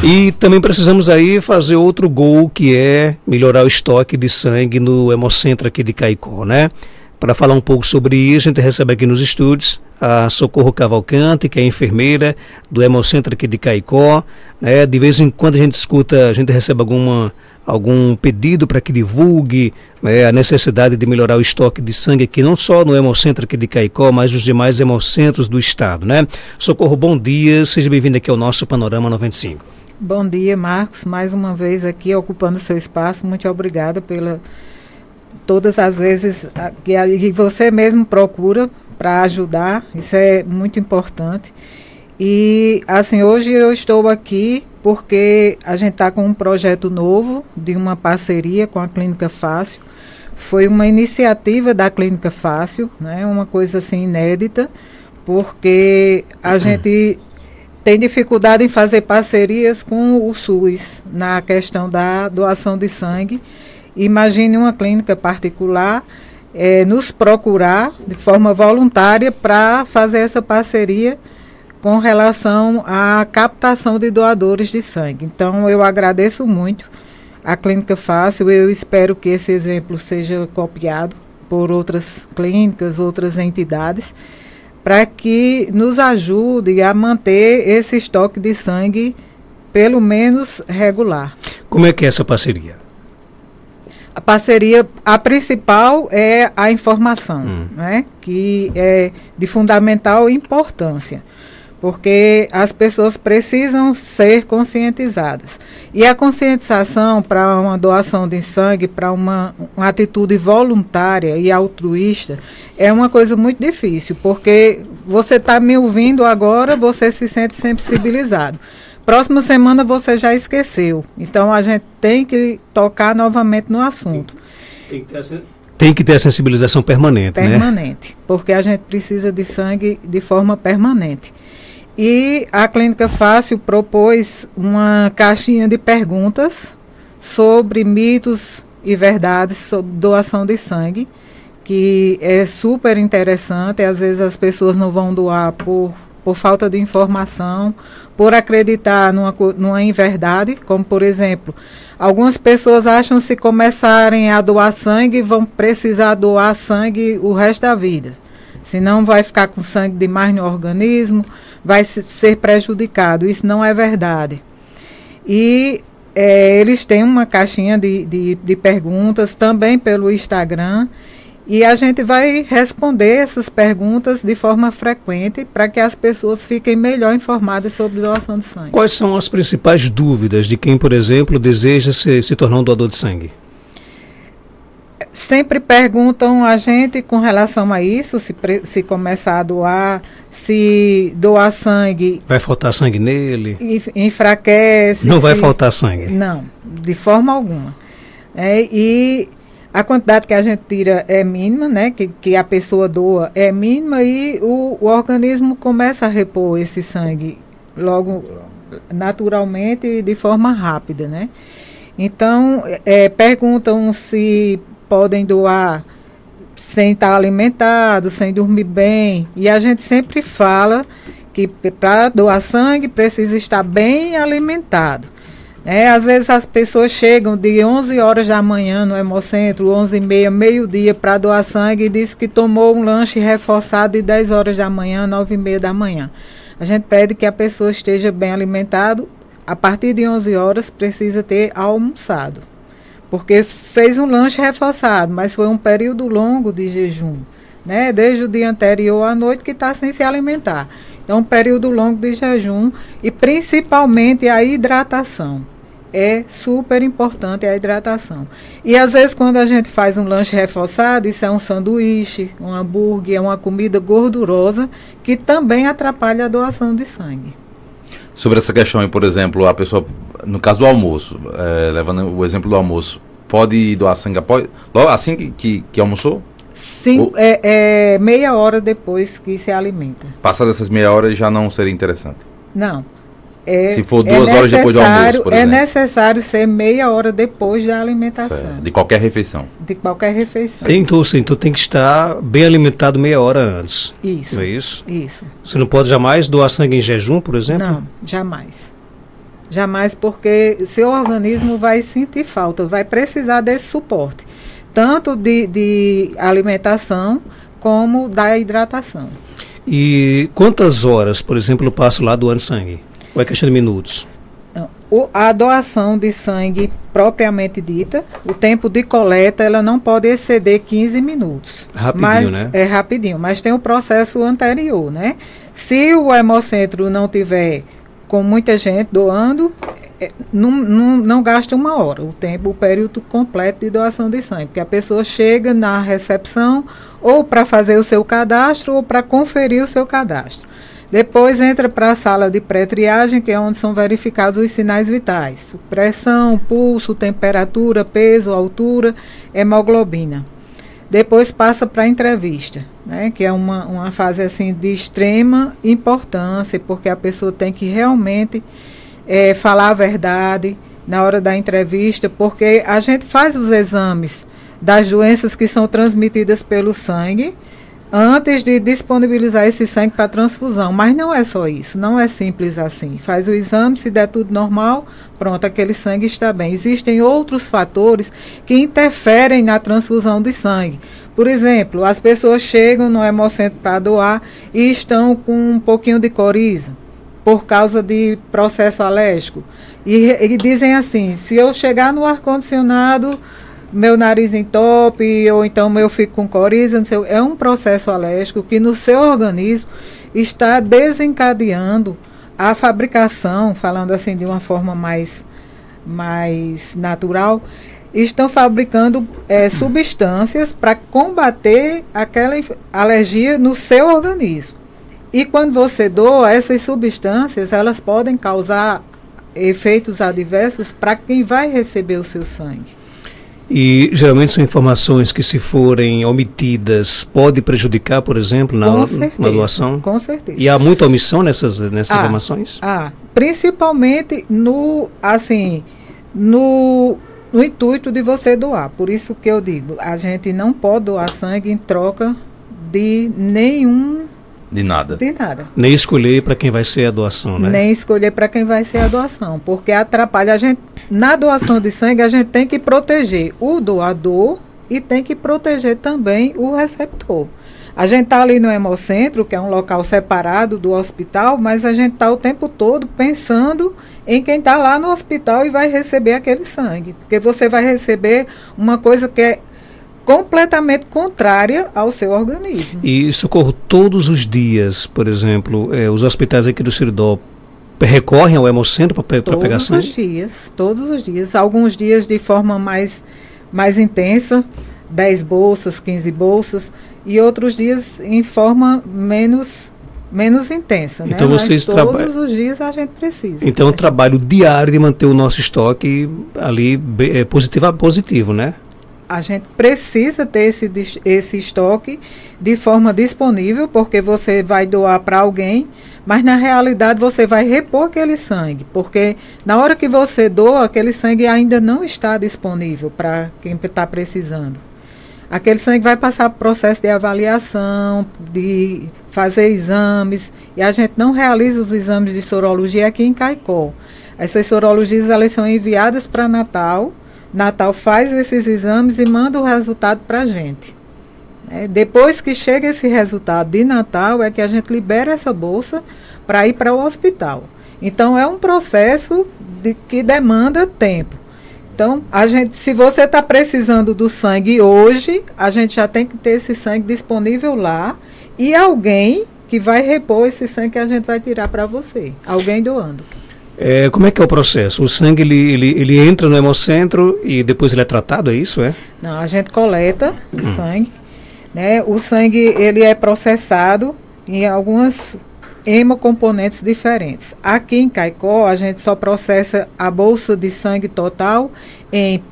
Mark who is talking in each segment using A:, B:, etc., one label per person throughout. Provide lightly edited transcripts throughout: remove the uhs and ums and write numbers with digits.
A: E também precisamos aí fazer outro gol, que é melhorar o estoque de sangue no Hemocentro aqui de Caicó, né? Para falar um pouco sobre isso, a gente recebe aqui nos estúdios a Socorro Cavalcante, que é enfermeira do Hemocentro aqui de Caicó, né? De vez em quando a gente escuta, a gente recebe algum pedido para que divulgue, né, a necessidade de melhorar o estoque de sangue aqui, não só no Hemocentro aqui de Caicó, mas nos demais hemocentros do estado, né? Socorro, bom dia, seja bem-vindo aqui ao nosso Panorama 95.
B: Bom dia, Marcos, mais uma vez aqui ocupando o seu espaço. Muito obrigada pela todas as vezes que você mesmo procura para ajudar, isso é muito importante. E assim, hoje eu estou aqui porque a gente está com um projeto novo de uma parceria com a Clínica Fácil. Foi uma iniciativa da Clínica Fácil, né, uma coisa assim inédita, porque a gente tem dificuldade em fazer parcerias com o SUS na questão da doação de sangue. Imagine uma clínica particular nos procurar de forma voluntária para fazer essa parceria com relação à captação de doadores de sangue. Então, eu agradeço muito a Clínica Fácil. Eu espero que esse exemplo seja copiado por outras clínicas, outras entidades, para que nos ajude a manter esse estoque de sangue pelo menos regular.
A: Como é que é essa parceria?
B: A parceria, a principal é a informação, né, que é de fundamental importância, porque as pessoas precisam ser conscientizadas. E a conscientização para uma doação de sangue, para uma atitude voluntária e altruísta, é uma coisa muito difícil, porque você está me ouvindo agora, você se sente sensibilizado. Próxima semana você já esqueceu. Então, a gente tem que tocar novamente no assunto.
A: Tem que ter a sensibilização permanente, né?
B: Permanente, porque a gente precisa de sangue de forma permanente. E a Clínica Fácil propôs uma caixinha de perguntas sobre mitos e verdades sobre doação de sangue, que é super interessante. Às vezes as pessoas não vão doar por falta de informação, por acreditar numa inverdade, como por exemplo, algumas pessoas acham que se começarem a doar sangue, vão precisar doar sangue o resto da vida. Senão vai ficar com sangue demais no organismo, vai ser prejudicado. Isso não é verdade. E eles têm uma caixinha de perguntas também pelo Instagram, e a gente vai responder essas perguntas de forma frequente para que as pessoas fiquem melhor informadas sobre doação de sangue.
A: Quais são as principais dúvidas de quem, por exemplo, deseja se tornar um doador de sangue?
B: Sempre perguntam a gente com relação a isso, se começar a doar, se doar sangue...
A: Vai faltar sangue nele?
B: Enfraquece.
A: Não vai faltar sangue?
B: Não, de forma alguma. E a quantidade que a gente tira é mínima, né? Que a pessoa doa é mínima, e o organismo começa a repor esse sangue logo naturalmente e de forma rápida, né? Então, perguntam se podem doar sem estar alimentado, sem dormir bem, e a gente sempre fala que para doar sangue precisa estar bem alimentado. Às vezes as pessoas chegam de 11 horas da manhã no Hemocentro, 11h30, meio-dia, para doar sangue, e diz que tomou um lanche reforçado de 10 horas da manhã, 9h30 da manhã. A gente pede que a pessoa esteja bem alimentado. A partir de 11 horas precisa ter almoçado, porque fez um lanche reforçado, mas foi um período longo de jejum, né? Desde o dia anterior à noite que está sem se alimentar. Então, um período longo de jejum, e principalmente a hidratação. É super importante a hidratação. E às vezes quando a gente faz um lanche reforçado, isso é um sanduíche, um hambúrguer, é uma comida gordurosa que também atrapalha a doação de sangue.
C: Sobre essa questão aí, por exemplo, a pessoa, no caso do almoço, levando o exemplo do almoço, pode doar sangue logo assim que almoçou?
B: Sim, meia hora depois que se alimenta.
C: Passar dessas meia hora já não seria interessante?
B: Não.
C: Se for 2 horas depois do almoço, por exemplo.
B: É necessário ser meia hora depois da alimentação.
C: Certo. De qualquer refeição.
B: De qualquer refeição.
A: Então tem que estar bem alimentado meia hora antes.
B: Isso.
A: Não é isso?
B: Isso.
A: Você não pode jamais doar sangue em jejum, por exemplo?
B: Não, jamais. Jamais, porque seu organismo vai sentir falta, vai precisar desse suporte, tanto de alimentação como da hidratação.
A: E quantas horas, por exemplo, eu passo lá doando sangue? Ou é questão de minutos?
B: A doação de sangue propriamente dita, o tempo de coleta, ela não pode exceder 15 minutos.
A: Rapidinho, né?
B: É rapidinho, mas tem o processo anterior, né? Se o hemocentro não tiver com muita gente doando, não gasta 1 hora, o período completo de doação de sangue, porque a pessoa chega na recepção ou para fazer o seu cadastro ou para conferir o seu cadastro. Depois entra para a sala de pré-triagem, que é onde são verificados os sinais vitais. Pressão, pulso, temperatura, peso, altura, hemoglobina. Depois passa para a entrevista, né, que é uma fase assim, de extrema importância, porque a pessoa tem que realmente falar a verdade na hora da entrevista, porque a gente faz os exames das doenças que são transmitidas pelo sangue, antes de disponibilizar esse sangue para transfusão. Mas não é só isso, não é simples assim. Faz o exame, se der tudo normal, pronto, aquele sangue está bem. Existem outros fatores que interferem na transfusão de sangue. Por exemplo, as pessoas chegam no hemocentro para doar e estão com um pouquinho de coriza, por causa de processo alérgico. E dizem assim, se eu chegar no ar-condicionado, meu nariz entope, ou então eu fico com coriza, não sei, é um processo alérgico que no seu organismo está desencadeando a fabricação, falando assim de uma forma mais natural, estão fabricando substâncias para combater aquela alergia no seu organismo. E quando você doa, essas substâncias, elas podem causar efeitos adversos para quem vai receber o seu sangue.
A: E geralmente são informações que, se forem omitidas, pode prejudicar, por exemplo, na doação?
B: Com certeza.
A: E há muita omissão nessas informações?
B: Principalmente no intuito de você doar. Por isso que eu digo, a gente não pode doar sangue em troca de nenhum...
C: De nada.
B: De nada.
A: Nem escolher para quem vai ser a doação, né?
B: Nem escolher para quem vai ser a doação, porque atrapalha a gente. Na doação de sangue, a gente tem que proteger o doador e tem que proteger também o receptor. A gente está ali no hemocentro, que é um local separado do hospital, mas a gente está o tempo todo pensando em quem está lá no hospital e vai receber aquele sangue. Porque você vai receber uma coisa que é completamente contrária ao seu organismo.
A: E socorro todos os dias, por exemplo, os hospitais aqui do Seridó recorrem ao hemocentro para pegar sangue?
B: Todos os dias. Alguns dias de forma mais intensa, 10 bolsas, 15 bolsas, e outros dias em forma menos intensa.
A: Então,
B: né?
A: vocês
B: todos os dias a gente precisa.
A: Então, o trabalho diário de manter o nosso estoque ali positivo, né?
B: A gente precisa ter esse estoque de forma disponível, porque você vai doar para alguém, mas na realidade você vai repor aquele sangue, porque na hora que você doa, aquele sangue ainda não está disponível para quem está precisando. Aquele sangue vai passar por processo de avaliação, de fazer exames, e a gente não realiza os exames de sorologia aqui em Caicó. Essas sorologias, elas são enviadas para Natal. Natal faz esses exames e manda o resultado para a gente. Depois que chega esse resultado de Natal, é que a gente libera essa bolsa para ir para o hospital. Então, é um processo que demanda tempo. Então, se você está precisando do sangue hoje, a gente já tem que ter esse sangue disponível lá e alguém que vai repor esse sangue que a gente vai tirar para você. Alguém doando.
A: Como é que é o processo? O sangue ele entra no hemocentro e depois ele é tratado, é isso?
B: Não, a gente coleta o sangue, né? O sangue ele é processado em algumas hemocomponentes diferentes. Aqui em Caicó, a gente só processa a bolsa de sangue total em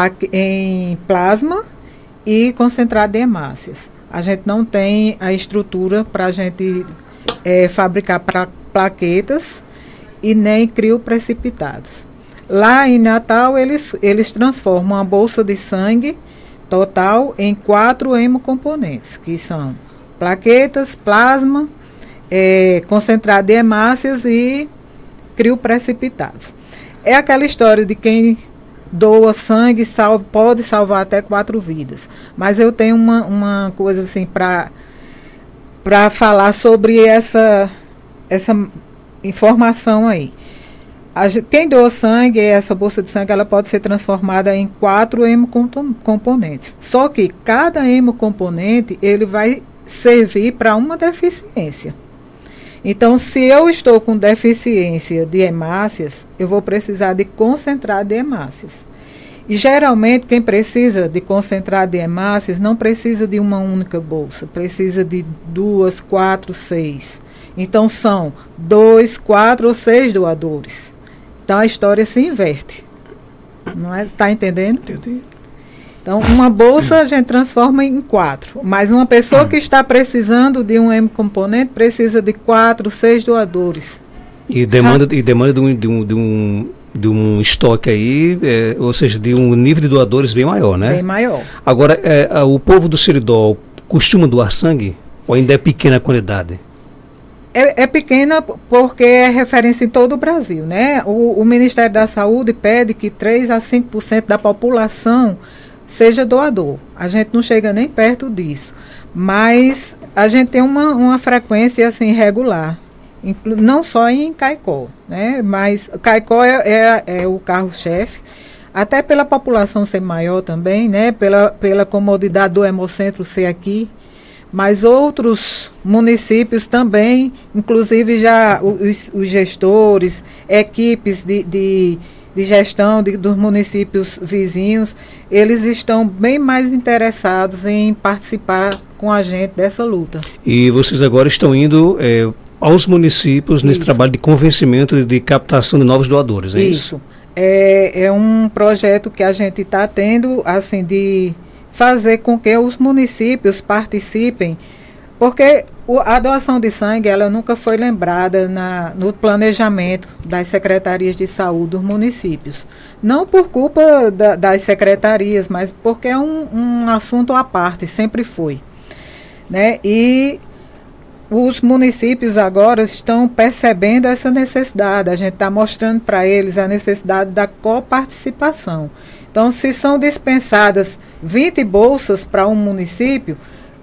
B: plasma e concentrado de hemácias. A gente não tem a estrutura para a gente fabricar plaquetas e nem crioprecipitados. Lá em Natal, eles transformam a bolsa de sangue total em 4 hemocomponentes, que são plaquetas, plasma, concentrado de hemácias e crioprecipitados. É aquela história de quem doa sangue pode salvar até 4 vidas. Mas eu tenho uma coisa assim para falar sobre essa informação aí. Quem doa sangue, essa bolsa de sangue, ela pode ser transformada em 4 hemocomponentes. Só que cada hemocomponente, ele vai servir para uma deficiência. Então, se eu estou com deficiência de hemácias, eu vou precisar de concentrado de hemácias. E, geralmente, quem precisa de concentrado de hemácias não precisa de uma única bolsa, precisa de 2, 4, 6. Então, são 2, 4 ou 6 doadores. Então, a história se inverte. Não é? Está entendendo?
A: Entendi.
B: Então, uma bolsa a gente transforma em 4. Mas uma pessoa que está precisando de um hemocomponente precisa de 4, 6 doadores.
A: E demanda de um estoque aí, ou seja, de um nível de doadores bem maior, né?
B: Bem maior.
A: Agora, o povo do Seridó costuma doar sangue? Ou ainda é pequena a quantidade?
B: É pequena porque é referência em todo o Brasil, né? O Ministério da Saúde pede que 3 a 5% da população seja doador. A gente não chega nem perto disso. Mas a gente tem uma frequência assim regular. Não só em Caicó, né? Mas Caicó é o carro-chefe. Até pela população ser maior também, né? Pela comodidade do Hemocentro ser aqui. Mas outros municípios também, inclusive já os gestores, equipes de gestão dos municípios vizinhos, eles estão bem mais interessados em participar com a gente dessa luta.
A: E vocês agora estão indo aos municípios nesse trabalho de convencimento e de captação de novos doadores, é isso?
B: É um projeto que a gente está tendo, assim, de fazer com que os municípios participem, porque a doação de sangue, ela nunca foi lembrada no planejamento das secretarias de saúde dos municípios. Não por culpa das secretarias, mas porque é um assunto à parte, sempre foi, né? E os municípios agora estão percebendo essa necessidade, a gente está mostrando para eles a necessidade da coparticipação. Então, se são dispensadas 20 bolsas para um município,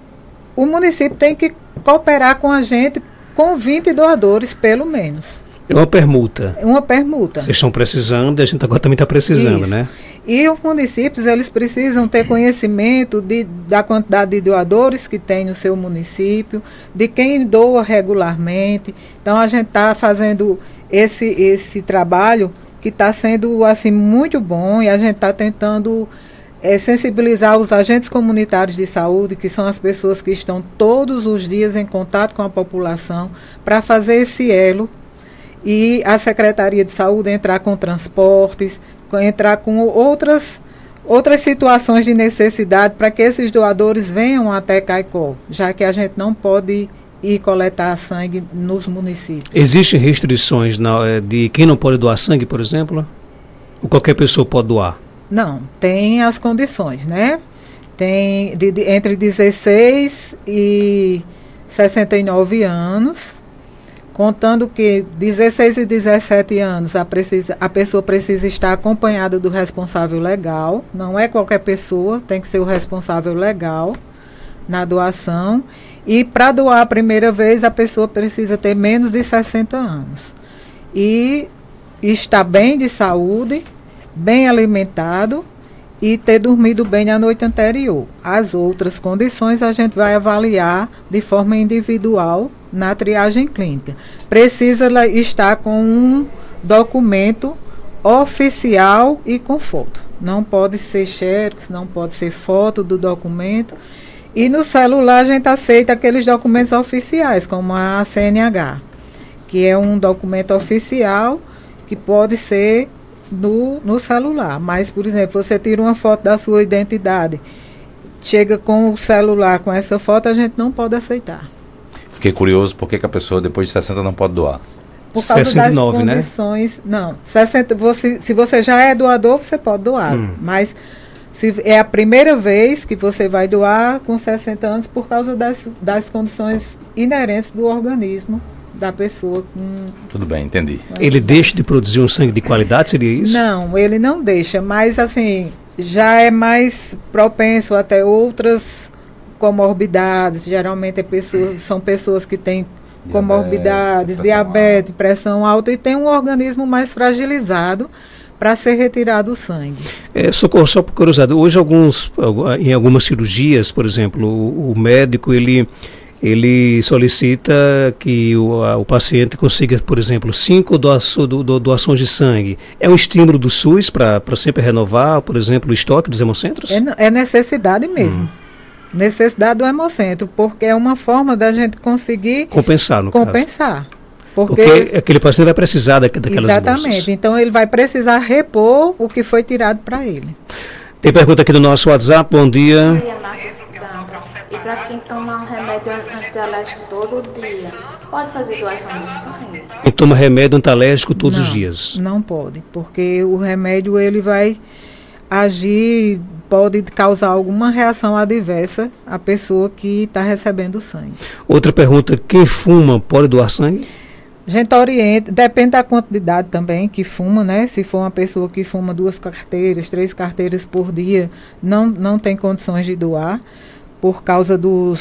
B: o município tem que cooperar com a gente com 20 doadores, pelo menos.
A: É uma permuta.
B: É uma permuta.
A: Vocês estão precisando e a gente agora também está precisando,
B: isso,
A: né?
B: E os municípios, eles precisam ter conhecimento da quantidade de doadores que tem no seu município, de quem doa regularmente. Então, a gente está fazendo esse trabalho que está sendo assim, muito bom, e a gente está tentando sensibilizar os agentes comunitários de saúde, que são as pessoas que estão todos os dias em contato com a população, para fazer esse elo, e a Secretaria de Saúde entrar com transportes, entrar com outras situações de necessidade para que esses doadores venham até Caicó, já que a gente não pode ir coletar sangue nos municípios. Existem
A: restrições de quem não pode doar sangue, por exemplo? Ou qualquer pessoa pode doar?
B: Não, tem as condições, né? Tem entre 16 e 69 anos, contando que 16 e 17 anos a pessoa precisa estar acompanhada do responsável legal, não é qualquer pessoa, tem que ser o responsável legal na doação. E para doar a primeira vez, a pessoa precisa ter menos de 60 anos. E estar bem de saúde, bem alimentado e ter dormido bem na noite anterior. As outras condições a gente vai avaliar de forma individual na triagem clínica. Precisa estar com um documento oficial e com foto. Não pode ser xerox, não pode ser foto do documento. E no celular a gente aceita aqueles documentos oficiais, como a CNH, que é um documento oficial que pode ser no celular. Mas, por exemplo, você tira uma foto da sua identidade, chega com o celular com essa foto, a gente não pode aceitar.
C: Fiquei curioso, por que a pessoa depois de 60 não pode doar?
B: Por causa 69, das condições, né? Não, 60, se você já é doador, você pode doar, mas se é a primeira vez que você vai doar com 60 anos por causa das condições inerentes do organismo da pessoa com...
C: Tudo bem, entendi.
A: Ele deixa de produzir um sangue de qualidade, seria isso?
B: Não, ele não deixa, mas assim, já é mais propenso até outras comorbidades. Geralmente são pessoas que têm comorbidades, diabetes, pressão alta, e tem um organismo mais fragilizado para ser retirado o sangue.
A: Socorro, só por curiosidade, hoje em algumas cirurgias, por exemplo, o médico ele solicita que o paciente consiga, por exemplo, 5 doações de sangue. É um estímulo do SUS para sempre renovar, por exemplo, o estoque dos hemocentros?
B: É necessidade mesmo. Necessidade do hemocentro, porque é uma forma da gente conseguir
A: compensar, no
B: caso.
A: Porque aquele paciente vai precisar daquelas
B: exatamente,
A: bolsas.
B: Então ele vai precisar repor o que foi tirado para ele.
A: Tem pergunta aqui do nosso WhatsApp, bom dia.
D: Bom dia, Marcos Dantas. E para quem toma um remédio antialérgico todo dia, pode fazer doação de sangue?
A: Quem toma remédio antialérgico todos os dias?
B: Não pode, porque o remédio ele vai agir, pode causar alguma reação adversa à pessoa que está recebendo o sangue.
A: Outra pergunta, quem fuma pode doar sangue?
B: A gente orienta, depende da quantidade também que fuma, né? Se for uma pessoa que fuma 2 carteiras, 3 carteiras por dia, não tem condições de doar, por causa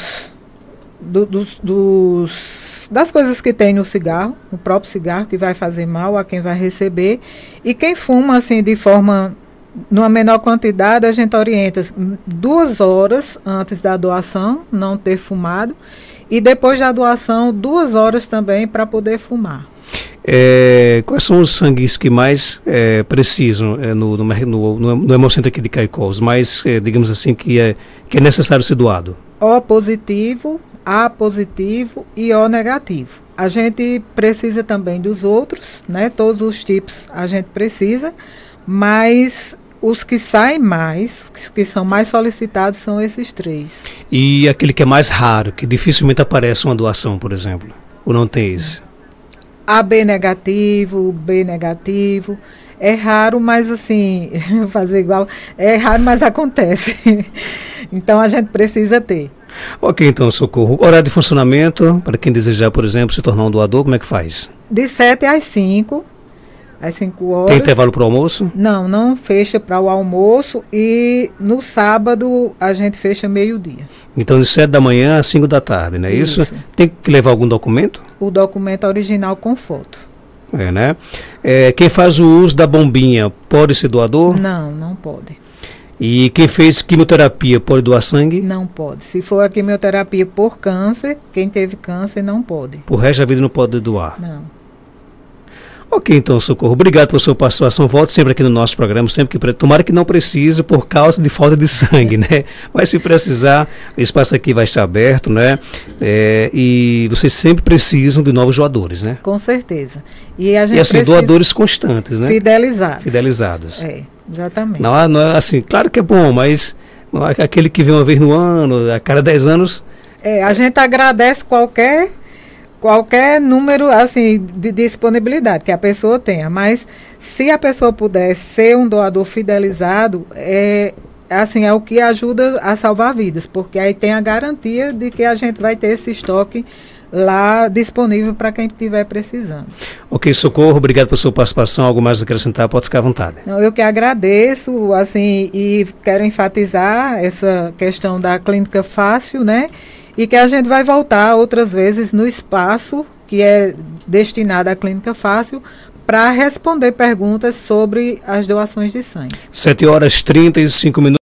B: das coisas que tem no cigarro, no próprio cigarro, que vai fazer mal a quem vai receber. E quem fuma, assim, de forma... numa menor quantidade, a gente orienta 2 horas antes da doação, não ter fumado, e depois da doação, 2 horas também para poder fumar.
A: Quais são os sangues que mais precisam no hemocentro aqui de Caicó? Os mais, digamos assim, que é necessário ser doado?
B: O positivo, A positivo e O negativo. A gente precisa também dos outros, né? Todos os tipos a gente precisa, mas os que saem mais, os que são mais solicitados são esses 3.
A: E aquele que é mais raro, que dificilmente aparece uma doação, por exemplo? Ou não tem esse?
B: AB negativo, B negativo. É raro, mas assim, fazer igual, é raro, mas acontece. Então a gente precisa ter.
A: Ok, então, Socorro. Horário de funcionamento, para quem desejar, por exemplo, se tornar um doador, como é que faz?
B: De 7 às 5. Às 5 horas.
A: Tem intervalo para o almoço?
B: Não fecha para o almoço, e no sábado a gente fecha meio-dia.
A: Então de 7 da manhã às 5 da tarde, não é isso? Tem que levar algum documento?
B: O documento original com foto.
A: Né? Quem faz o uso da bombinha pode ser doador?
B: Não pode.
A: E quem fez quimioterapia pode doar sangue?
B: Não pode. Se for a quimioterapia por câncer, quem teve câncer não pode.
A: Por resto da vida não pode doar?
B: Não.
A: Ok, então, Socorro, obrigado pela sua participação. Volte sempre aqui no nosso programa, sempre que tomara que não precise por causa de falta de sangue, né? Mas se precisar, o espaço aqui vai estar aberto, né? E vocês sempre precisam de novos doadores, né?
B: Com certeza. E a gente
A: assim,
B: precisa
A: doadores constantes, né?
B: Fidelizados. Exatamente.
A: Não é assim, claro que é bom, mas não é aquele que vem uma vez no ano, a cada 10 anos.
B: A gente agradece qualquer número assim de disponibilidade que a pessoa tenha, mas se a pessoa puder ser um doador fidelizado, é o que ajuda a salvar vidas, porque aí tem a garantia de que a gente vai ter esse estoque lá disponível para quem estiver precisando.
A: Ok, Socorro, obrigado pela sua participação. Algo mais a acrescentar, pode ficar à vontade.
B: Não, eu que agradeço, assim, e quero enfatizar essa questão da clínica fácil, né? E que a gente vai voltar outras vezes no espaço que é destinado à clínica fácil para responder perguntas sobre as doações de sangue.
A: 7h35.